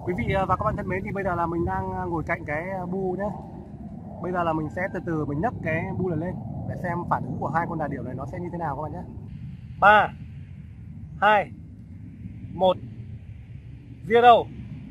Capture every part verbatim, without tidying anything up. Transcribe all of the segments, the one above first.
Quý vị và các bạn thân mến, thì bây giờ là mình đang ngồi cạnh cái bu nhé. Bây giờ là mình sẽ từ từ mình nhấc cái bu này lên để xem phản ứng của hai con đà điểu này nó sẽ như thế nào các bạn nhé. Ba, hai, một, zero.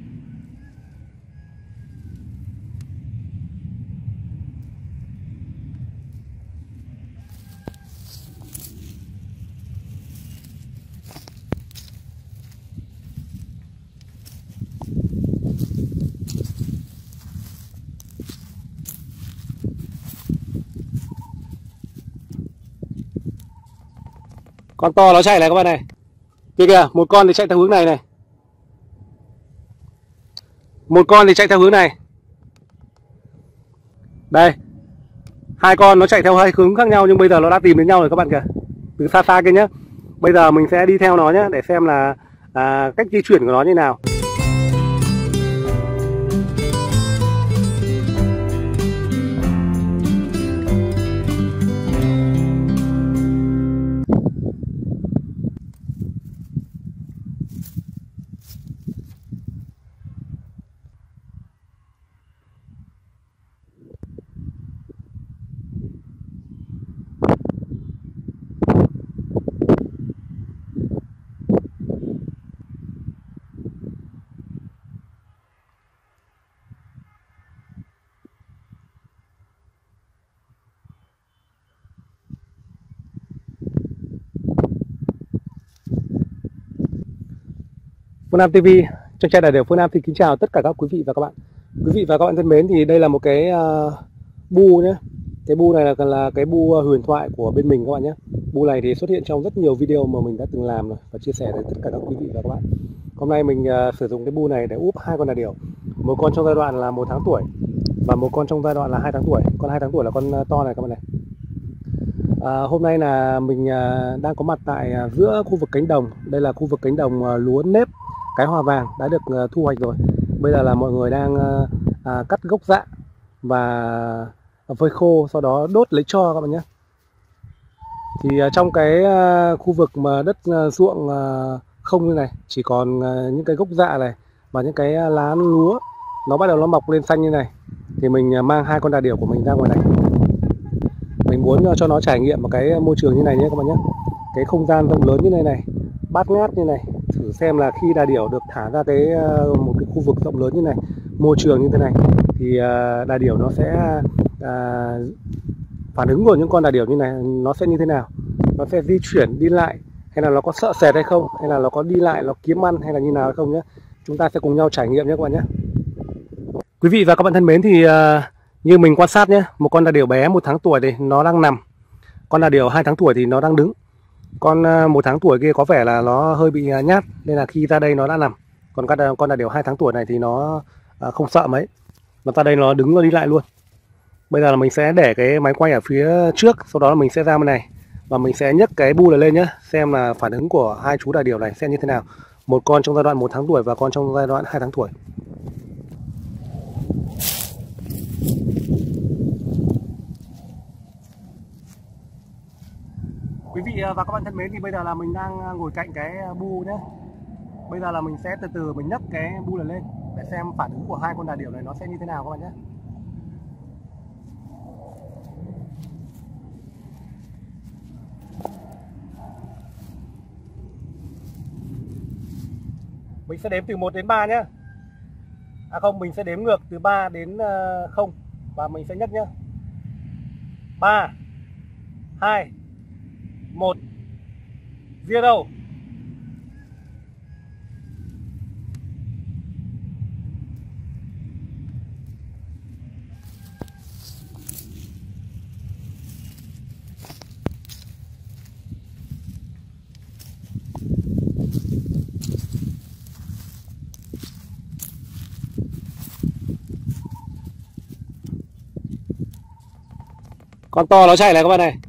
Con to nó chạy này các bạn này. Kìa kìa, một con thì chạy theo hướng này này. Một con thì chạy theo hướng này. Đây. Hai con nó chạy theo hai hướng khác nhau nhưng bây giờ nó đã tìm đến nhau rồi các bạn kìa. Từ xa xa kia nhé. Bây giờ mình sẽ đi theo nó nhé để xem là à, cách di chuyển của nó như nào. Phương Nam ti vi, trang trại đà điểu Phương Nam thì kính chào tất cả các quý vị và các bạn. Quý vị và các bạn thân mến, thì đây là một cái uh, bu nhé. Cái bu này là, là cái bu huyền thoại của bên mình các bạn nhé. Bu này thì xuất hiện trong rất nhiều video mà mình đã từng làm rồi và chia sẻ với tất cả các quý vị và các bạn. Hôm nay mình uh, sử dụng cái bu này để úp hai con đà điểu. Một con trong giai đoạn là một tháng tuổi và một con trong giai đoạn là hai tháng tuổi. Con hai tháng tuổi là con to này các bạn này. À, hôm nay là mình à, đang có mặt tại à, giữa khu vực cánh đồng. Đây là khu vực cánh đồng à, lúa nếp cái hoa vàng đã được à, thu hoạch rồi. Bây giờ là mọi người đang à, à, cắt gốc rạ và phơi khô, sau đó đốt lấy tro các bạn nhé. Thì à, trong cái à, khu vực mà đất à, ruộng à, không như này, chỉ còn à, những cái gốc rạ này và những cái à, lá lúa nó bắt đầu nó mọc lên xanh như này, thì mình à, mang hai con đà điểu của mình ra ngoài này. Mình muốn cho nó trải nghiệm một cái môi trường như này nhé các bạn nhé. Cái không gian rộng lớn như này này, bát ngát như này. Thử xem là khi đà điểu được thả ra cái một cái khu vực rộng lớn như này, môi trường như thế này, thì đà điểu nó sẽ à, phản ứng của những con đà điểu như này nó sẽ như thế nào. Nó sẽ di chuyển đi lại, hay là nó có sợ sệt hay không, hay là nó có đi lại nó kiếm ăn hay là như nào hay không nhé. Chúng ta sẽ cùng nhau trải nghiệm nhé các bạn nhé. Quý vị và các bạn thân mến, thì à, như mình quan sát nhé, một con đà điểu bé một tháng tuổi thì nó đang nằm. Con đà điểu hai tháng tuổi thì nó đang đứng. Con một tháng tuổi kia có vẻ là nó hơi bị nhát, nên là khi ra đây nó đã nằm. Còn con đà điểu hai tháng tuổi này thì nó không sợ mấy. Nó ra đây nó đứng nó đi lại luôn. Bây giờ là mình sẽ để cái máy quay ở phía trước, sau đó là mình sẽ ra bên này và mình sẽ nhấc cái bu này lên nhé, xem là phản ứng của hai chú đà điểu này sẽ như thế nào. Một con trong giai đoạn một tháng tuổi và con trong giai đoạn hai tháng tuổi. Quý vị và các bạn thân mến, thì bây giờ là mình đang ngồi cạnh cái bu nhé. Bây giờ là mình sẽ từ từ mình nhấc cái bu này lên để xem phản ứng của hai con đà điểu này nó sẽ như thế nào các bạn nhé. Mình sẽ đếm từ một đến ba nhé. À không, mình sẽ đếm ngược từ ba đến không và mình sẽ nhấc nhé. ba, hai, một, zero. Con to nó chạy này các bạn này.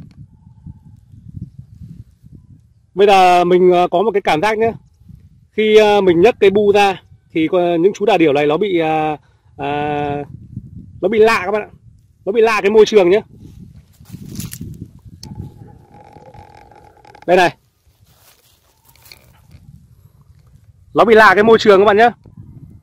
Bây giờ mình có một cái cảm giác nhé. Khi mình nhấc cái bu ra thì những chú đà điểu này nó bị à, à, nó bị lạ các bạn ạ. Nó bị lạ cái môi trường nhé. Đây này. Nó bị lạ cái môi trường các bạn nhé.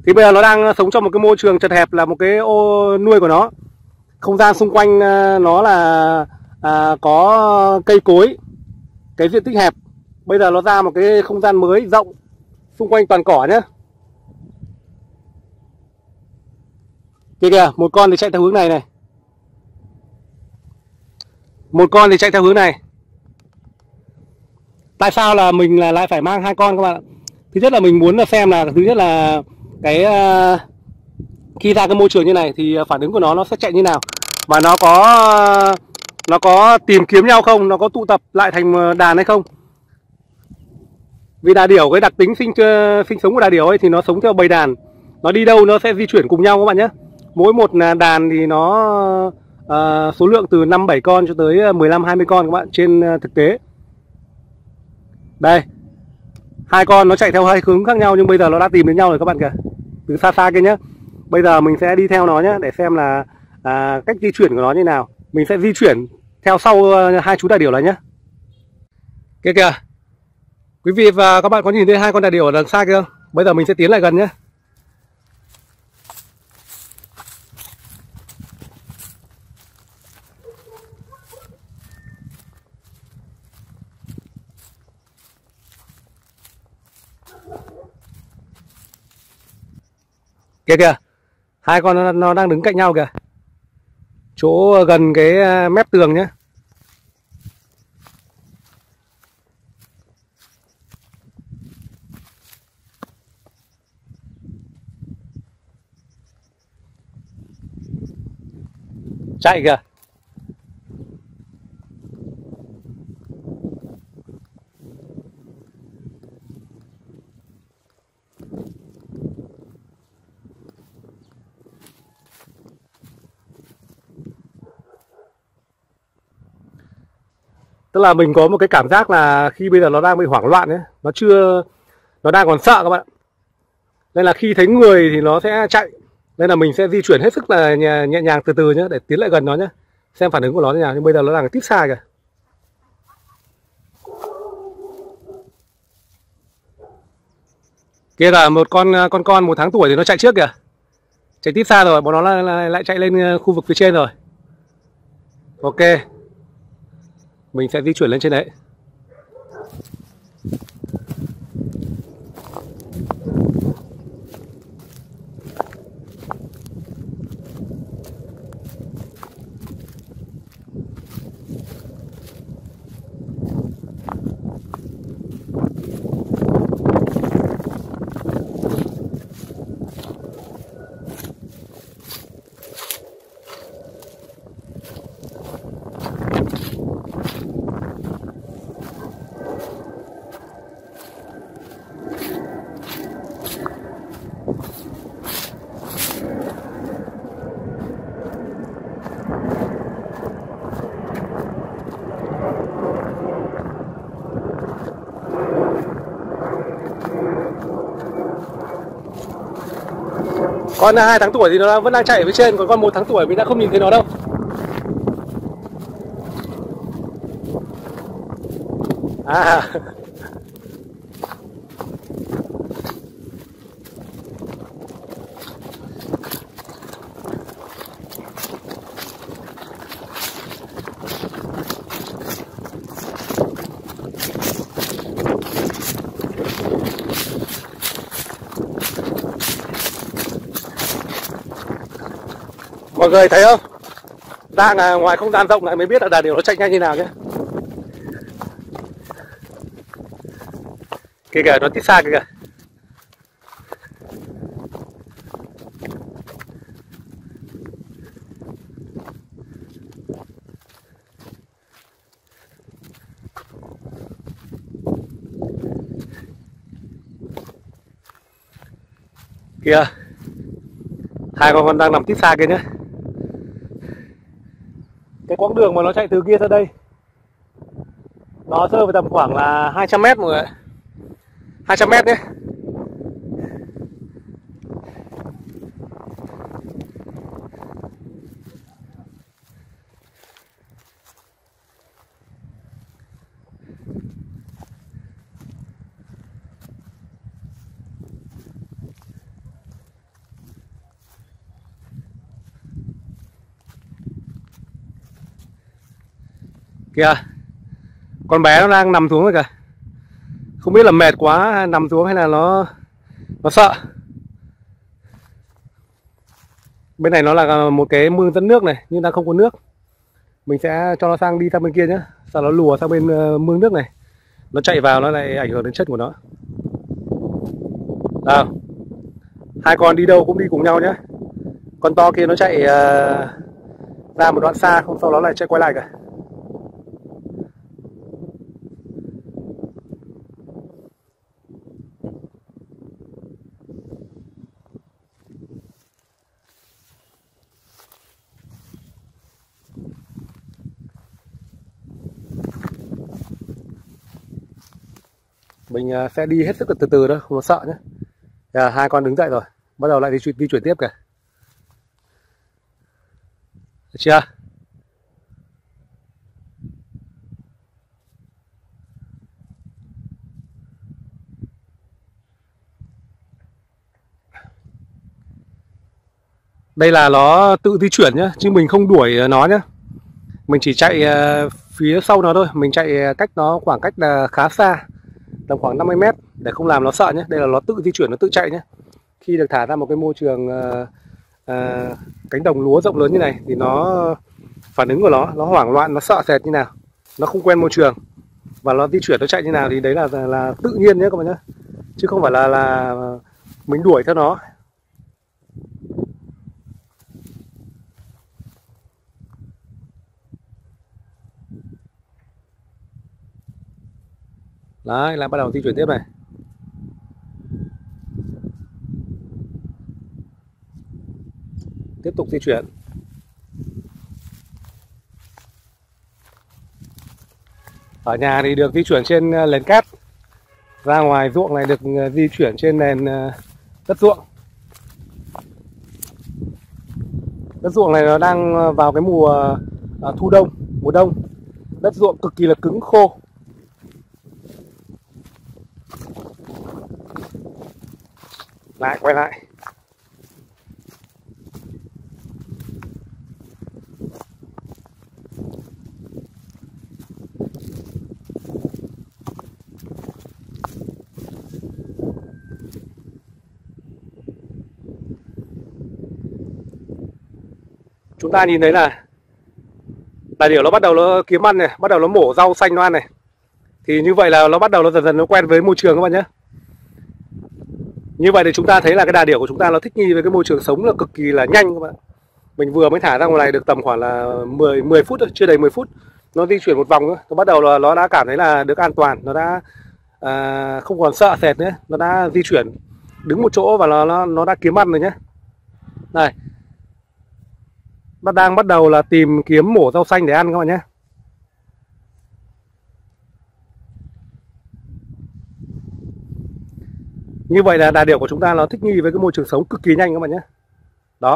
Thì bây giờ nó đang sống trong một cái môi trường chật hẹp, là một cái ô nuôi của nó. Không gian xung quanh nó là à, có cây cối, cái diện tích hẹp. Bây giờ nó ra một cái không gian mới rộng, xung quanh toàn cỏ nhá. Kìa kìa, một con thì chạy theo hướng này này, một con thì chạy theo hướng này. Tại sao là mình là lại phải mang hai con các bạn ạ? Thứ nhất là mình muốn là xem là thứ nhất là cái uh, khi ra cái môi trường như này thì phản ứng của nó nó sẽ chạy như nào, và nó có uh, nó có tìm kiếm nhau không, nó có tụ tập lại thành đàn hay không. Vì đà điểu, cái đặc tính sinh sinh sống của đà điểu ấy thì nó sống theo bầy đàn, nó đi đâu nó sẽ di chuyển cùng nhau các bạn nhé. Mỗi một đàn thì nó uh, số lượng từ năm bảy con cho tới mười lăm hai mươi con các bạn, trên thực tế. Đây, hai con nó chạy theo hai hướng khác nhau nhưng bây giờ nó đã tìm đến nhau rồi các bạn kìa, từ xa xa kia nhé. Bây giờ mình sẽ đi theo nó nhé, để xem là à, cách di chuyển của nó như nào. Mình sẽ di chuyển theo sau uh, hai chú đà điểu này nhé. Kia kìa, quý vị và các bạn có nhìn thấy hai con đà điểu ở đằng xa kia không? Bây giờ mình sẽ tiến lại gần nhé. Kìa kìa, hai con nó, nó đang đứng cạnh nhau kìa, chỗ gần cái mép tường nhé. Chạy kìa. Tức là mình có một cái cảm giác là khi bây giờ nó đang bị hoảng loạn ấy, nó chưa, nó đang còn sợ các bạn. Nên là khi thấy người thì nó sẽ chạy. Nên là mình sẽ di chuyển hết sức là nhẹ, nhẹ nhàng từ từ nhé, để tiến lại gần nó nhé, xem phản ứng của nó như nào. Nhưng bây giờ nó đang tít xa kìa. Kia là một con con con một tháng tuổi thì nó chạy trước kìa, chạy tít xa rồi, bọn nó lại, lại, lại chạy lên khu vực phía trên rồi. Ok, mình sẽ di chuyển lên trên đấy. Con hai tháng tuổi thì nó vẫn đang chạy ở phía trên, còn con một tháng tuổi mình đã không nhìn thấy nó đâu. À, mọi người thấy không? Đang à, ngoài không gian rộng lại mới biết là đà điểu nó chạy nhanh như nào nhé. Kìa kìa, nó tít xa kìa kìa. Kìa, hai con con đang nằm tít xa kia nhé. Cái quãng đường mà nó chạy từ kia ra đây nó rơi vào tầm khoảng là hai trăm mét mọi người, hai trăm mét nhé. Kìa, con bé nó đang nằm xuống rồi kìa. Không biết là mệt quá hay nằm xuống hay là nó nó sợ. Bên này nó là một cái mương dẫn nước này, nhưng đang không có nước. Mình sẽ cho nó sang đi sang bên kia nhé. Sau đó lùa sang bên mương nước này. Nó chạy vào nó lại ảnh hưởng đến chân của nó. À, hai con đi đâu cũng đi cùng nhau nhé. Con to kia nó chạy uh, ra một đoạn xa, không sau đó lại chạy quay lại cả. Mình sẽ đi hết sức từ từ thôi, không có sợ nhé. À, hai con đứng dậy rồi, bắt đầu lại đi, di chuyển tiếp kìa. Được chưa? Đây là nó tự di chuyển nhá, chứ mình không đuổi nó nhá. Mình chỉ chạy phía sau nó thôi, mình chạy cách nó khoảng cách là khá xa, tầm khoảng năm mươi mét để không làm nó sợ nhé. Đây là nó tự di chuyển, nó tự chạy nhé. Khi được thả ra một cái môi trường uh, uh, cánh đồng lúa rộng lớn như này thì nó phản ứng của nó, nó hoảng loạn, nó sợ sệt như nào, nó không quen môi trường và nó di chuyển, nó chạy như nào thì đấy là là, là tự nhiên nhé các bạn nhé, chứ không phải là là mình đuổi theo nó. Đấy, lại bắt đầu di chuyển tiếp này. Tiếp tục di chuyển. Ở nhà thì được di chuyển trên nền cát, ra ngoài ruộng này được di chuyển trên nền đất ruộng. Đất ruộng này nó đang vào cái mùa thu đông, mùa đông. Đất ruộng cực kỳ là cứng khô. Lại quay lại. Chúng ta nhìn thấy là đại điểu nó bắt đầu nó kiếm ăn này, bắt đầu nó mổ rau xanh nó ăn này. Thì như vậy là nó bắt đầu nó dần dần nó quen với môi trường các bạn nhé. Như vậy thì chúng ta thấy là cái đà điểu của chúng ta nó thích nghi với cái môi trường sống là cực kỳ là nhanh các bạn. Mình vừa mới thả ra ngoài này được tầm khoảng là mười mười phút thôi, chưa đầy mười phút. Nó di chuyển một vòng nữa, nó bắt đầu là nó đã cảm thấy là được an toàn, nó đã à, không còn sợ sệt nữa, nó đã di chuyển đứng một chỗ và nó nó, nó đã kiếm ăn rồi nhé. Này, nó đang bắt đầu là tìm kiếm mổ rau xanh để ăn các bạn nhé. Như vậy là đà điểu của chúng ta nó thích nghi với cái môi trường sống cực kỳ nhanh các bạn nhé. Đó.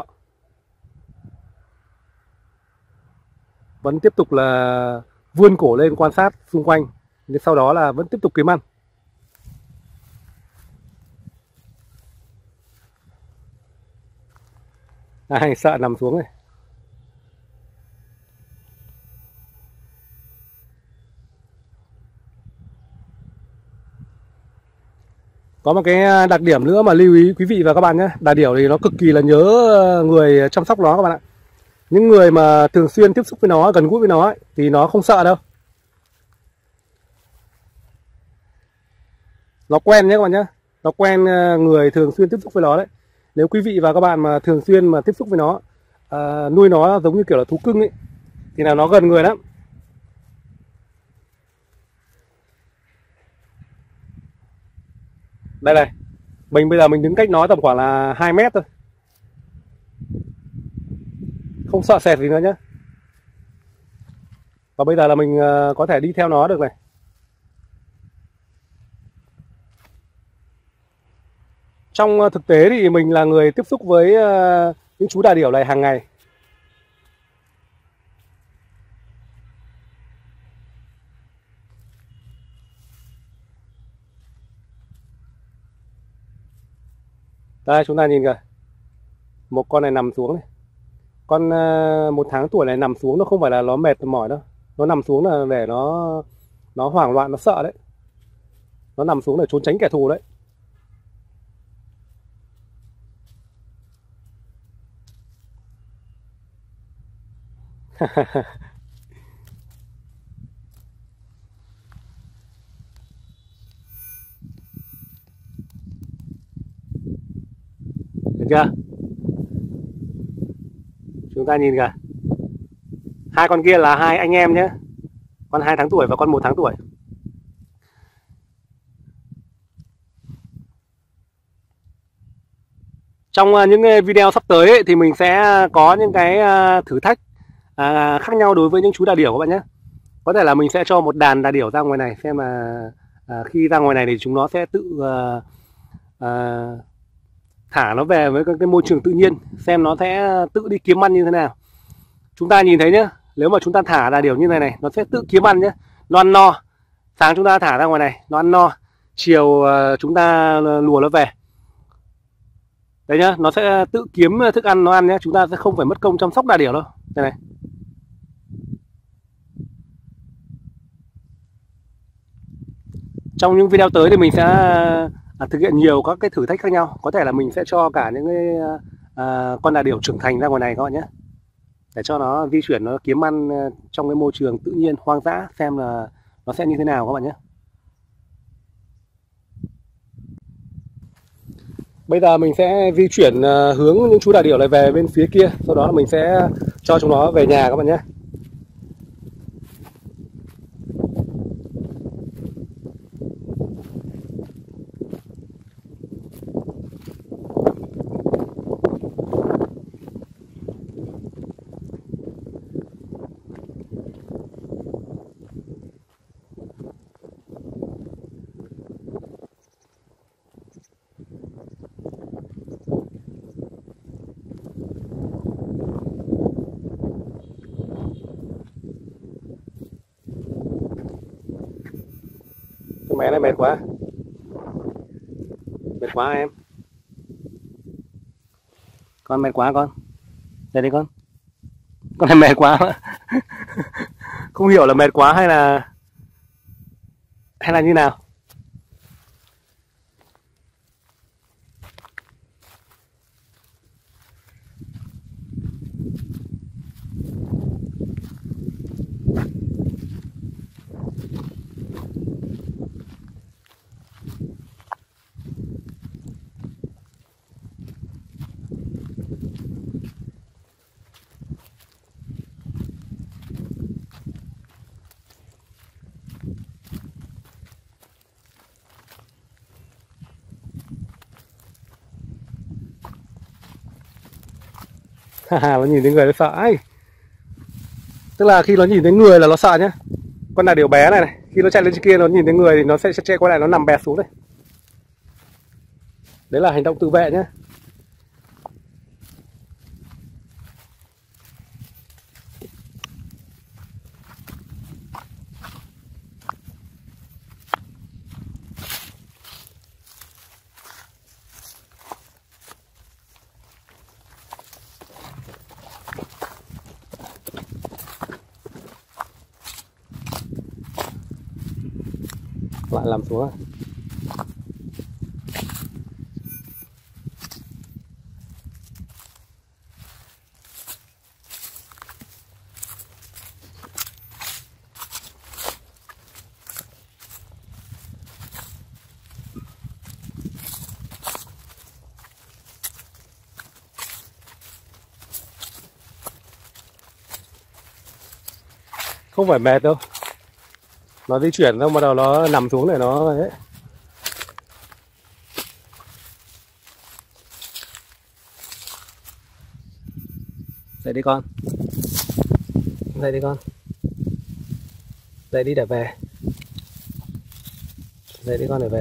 Vẫn tiếp tục là vươn cổ lên quan sát xung quanh, nhưng sau đó là vẫn tiếp tục kiếm ăn. À, sợ nằm xuống này. Có một cái đặc điểm nữa mà lưu ý quý vị và các bạn nhé. Đà điểu thì nó cực kỳ là nhớ người chăm sóc nó các bạn ạ. Những người mà thường xuyên tiếp xúc với nó, gần gũi với nó ấy, thì nó không sợ đâu. Nó quen nhé các bạn nhé. Nó quen người thường xuyên tiếp xúc với nó đấy. Nếu quý vị và các bạn mà thường xuyên mà tiếp xúc với nó, à, nuôi nó giống như kiểu là thú cưng ấy, thì là nó gần người lắm. Đây này, mình bây giờ mình đứng cách nó tầm khoảng là hai mét thôi, không sợ sệt gì nữa nhé. Và bây giờ là mình có thể đi theo nó được này. Trong thực tế thì mình là người tiếp xúc với những chú đà điểu này hàng ngày. Đây chúng ta nhìn kìa, một con này nằm xuống này. Con một tháng tuổi này nằm xuống, nó không phải là nó mệt mỏi đâu, Nó nằm xuống là để nó nó hoảng loạn, nó sợ đấy. Nó nằm xuống để trốn tránh kẻ thù đấy. Được chưa? Chúng ta nhìn kìa. Hai con kia là hai anh em nhé. Con hai tháng tuổi và con một tháng tuổi. Trong những video sắp tới ấy, thì mình sẽ có những cái thử thách à, khác nhau đối với những chú đà điểu các bạn nhé. Có thể là mình sẽ cho một đàn đà điểu ra ngoài này, xem là à, khi ra ngoài này thì chúng nó sẽ tự à, à, thả nó về với cái môi trường tự nhiên, xem nó sẽ tự đi kiếm ăn như thế nào. Chúng ta nhìn thấy nhá, nếu mà chúng ta thả đà điểu như này này, nó sẽ tự kiếm ăn nhé. Nó ăn no, sáng chúng ta thả ra ngoài này, nó ăn no, chiều chúng ta lùa nó về. Đấy nhá, nó sẽ tự kiếm thức ăn nó ăn nhé. Chúng ta sẽ không phải mất công chăm sóc đà điểu đâu. Đây này. Trong những video tới thì mình sẽ à, thực hiện nhiều các cái thử thách khác nhau. Có thể là mình sẽ cho cả những cái à, con đà điểu trưởng thành ra ngoài này các bạn nhé, để cho nó di chuyển, nó kiếm ăn trong cái môi trường tự nhiên hoang dã, xem là nó sẽ như thế nào các bạn nhé. Bây giờ mình sẽ di chuyển hướng những chú đà điểu này về bên phía kia, sau đó là mình sẽ cho chúng nó về nhà các bạn nhé. Mẹ này mệt quá. Mệt quá em. Con mệt quá con. Đây đi con. Con này mệt quá. Không hiểu là mệt quá hay là hay là như nào. Nó nhìn thấy người nó sợ ấy. Tức là khi nó nhìn thấy người là nó sợ nhá. Con đà điểu bé này này, khi nó chạy lên trên kia nó nhìn thấy người thì nó sẽ chạy qua lại, nó nằm bẹp xuống đây. Đấy là hành động tự vệ nhé. Lại làm xuống. Không phải mệt đâu, nó di chuyển xong bắt đầu nó nằm xuống để nó ấy. Dậy đi con. Dậy đi con. Dậy đi để về. Dậy đi con để về.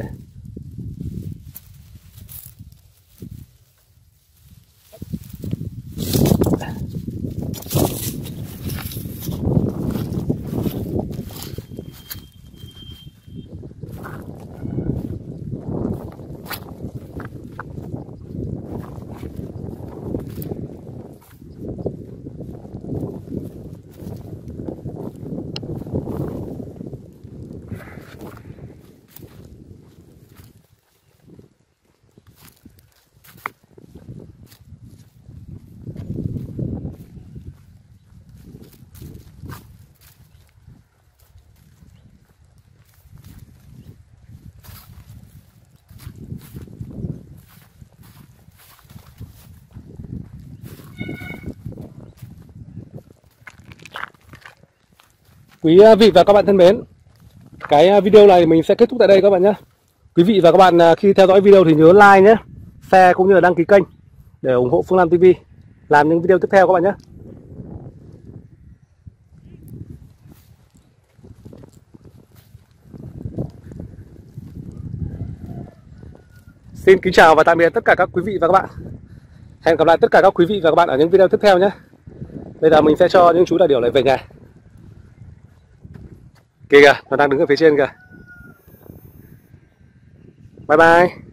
Quý vị và các bạn thân mến, cái video này mình sẽ kết thúc tại đây các bạn nhé. Quý vị và các bạn khi theo dõi video thì nhớ like nhé, share cũng như là đăng ký kênh để ủng hộ Phương Lam ti vi làm những video tiếp theo các bạn nhé. Xin kính chào và tạm biệt tất cả các quý vị và các bạn. Hẹn gặp lại tất cả các quý vị và các bạn ở những video tiếp theo nhé. Bây giờ mình sẽ cho những chú đại điểu này về nhà. Kìa kìa, nó đang đứng ở phía trên kìa. Bye bye.